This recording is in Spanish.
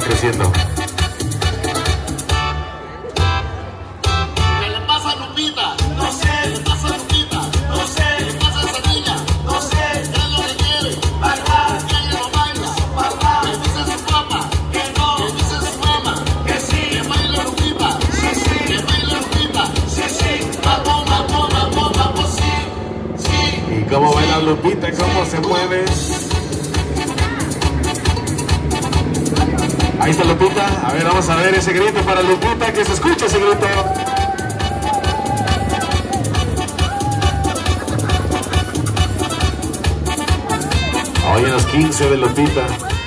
ofreciendo. ¿Qué le pasa a Lupita? No sé. ¿Qué le pasa a Lupita? No sé. ¿Qué le pasa a esa niña? No sé. ¿Qué es lo que quiere? Bailar. ¿Por qué ella no baila? Bailar. ¿Qué dice su papá? Que no. ¿Qué dice su mamá? Que sí. ¿Que baile Lupita? Sí, sí. ¿Que baile Lupita? Sí, sí. Vamos, vamos, vamos, vamos, sí. Sí. ¿Y cómo baila Lupita? ¿Cómo se mueve? Ahí está Lupita. A ver, vamos a ver ese grito para Lupita. Que se escuche ese grito. Hoy en los 15 de Lupita.